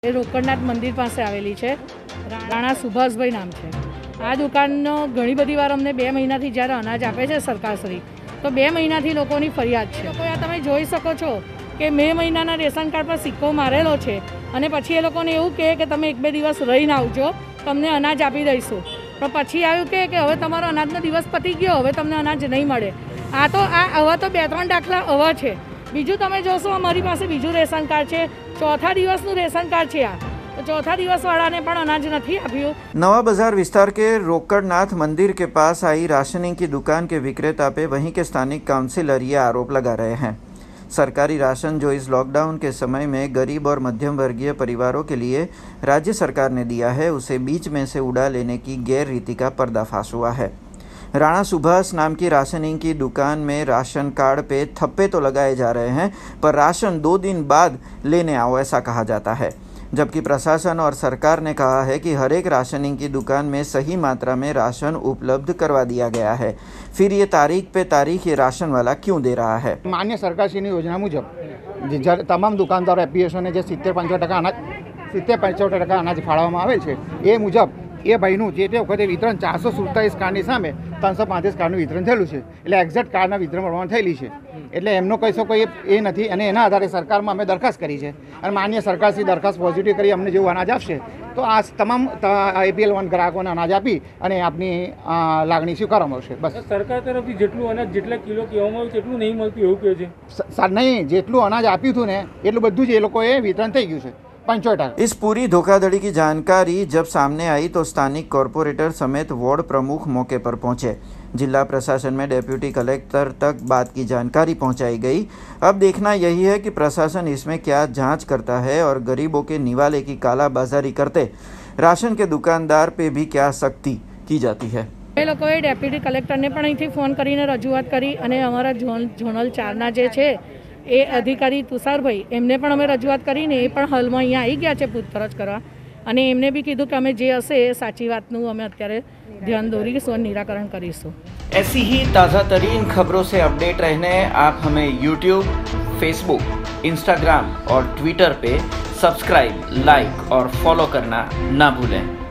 એ રોકડનાથ મંદિર પાસે આવેલી છે. રાણા સુભાષભાઈ નામ છે. આ દુકાનનો ઘણી બધી વાર અમને 2 મહિનાથી જ્યારે અનાજ આપે છે સરકારશ્રી, તો 2 મહિનાથી લોકોની ફરિયાદ છે. લોકો આ તમે જોઈ શકો છો કે મે મહિનાના રેશન કાર્ડ પર સિક્કો મારેલો છે અને પછી એ લોકોને એવું કહે કે તમે 1-2 દિવસ રહીને આવજો, તમને અનાજ આપી દઈશું. પણ પછી આવ્યું કે હવે તમારો અનાજનો દિવસ પતી ગયો, હવે તમને અનાજ નહીં મળે. આવા તો 2-3 દાખલા આવા છે. બીજું તમે જોશો, અમારી પાસે બીજું રેશન કાર્ડ છે, ચોથા દિવસનું રેશન કાર્ડ છે. तो चौथा दिवस वाला ने पण अनाज नहीं आप्યું. नवा बाजार विस्तार के रोकड़नाथ मंदिर के पास आई राशनिंग की दुकान के विक्रेता पे वहीं के स्थानिक काउंसिलर ये आरोप लगा रहे हैं. सरकारी राशन जो इस लॉकडाउन के समय में गरीब और मध्यम वर्गीय परिवारों के लिए राज्य सरकार ने दिया है, उसे बीच में से उड़ा लेने की गैर रीति का पर्दाफाश हुआ है. राणा सुभाष नाम की राशनिंग की दुकान में राशन कार्ड पे थप्पे तो लगाए जा रहे हैं, पर राशन 2 दिन बाद लेने आओ ऐसा कहा जाता है. जबकि प्रशासन और सरकार ने कहा है कि हर एक राशनिंग की दुकान में सही मात्रा में राशन उपलब्ध करवा दिया गया है. फिर ये तारीख पे तारीख ये राशन वाला क्यों दे रहा है? मान्य सरकारश्रीની યોજના મુજબ તમામ દુકાનદારો એપીએસઓને જે 70-75% અનાજ ફાળવવામાં આવે છે એ મુજબ એ ભાઈનું જે તે વખતે વિતરણ 447 કાર્ડની સામે 335 કાર્ડનું વિતરણ થયેલું છે. એટલે એક્ઝેક્ટ કાર્ડના વિતરણ પ્રમાણે થયેલી છે. એટલે એમનો કહી શકો એ નથી અને એના આધારે સરકારમાં અમે દરખાસ્ત કરી છે અને માન્ય સરકારશ્રી દરખાસ્ત પોઝિટિવ કરી અમને જેવું અનાજ આપશે તો આ તમામ APL1 ગ્રાહકોને અનાજ આપી અને આપની લાગણી સ્વીકારવામાં આવશે. બસ સરકાર તરફથી જેટલું અનાજ જેટલા કિલો કહેવામાં આવ્યું તેટલું નહીં મળતું એવું કહે છે. નહીં, જેટલું અનાજ આપ્યું હતું ને એટલું બધું જ એ લોકોએ વિતરણ થઈ ગયું છે. 75%. इस पूरी धोखाधड़ी की जानकारी जब सामने आई तो स्थानिक कॉरपोरेटर समेत वार्ड प्रमुख मौके पर पहुंचे. जिला प्रशासन में डेप्यूटी कलेक्टर तक बात की जानकारी पहुंचाई गई. अब देखना यही है कि प्रशासन इसमें क्या जांच करता है और गरीबों के निवाले की कालाबाजारी करते राशन के दुकानदार पे भी क्या सख्ती की जाती है. એ લોકોએ ડેપ્યુટી કલેક્ટરને પણ અહીંથી ફોન કરીને રજૂઆત કરી અને અમારા ઝોનલ 4ના જે છે એ અધિકારી તુષારભાઈ એમને પણ અમે રજૂઆત કરીને એ પણ હાલમાં અહીંયા આવી ગયા છે પૂછપરછ કરવા અને એમને બી કીધું કે અમે જે હશે એ સાચી વાતનું અમે અત્યારે ध्यान દોરીશું, નિરાકરણ કરીશું. ऐसी ही ताज़ा तरीन खबरों से अपडेट रहने आप हमें YouTube, Facebook, Instagram और Twitter पे सब्सक्राइब, लाइक और फॉलो करना ना भूलें.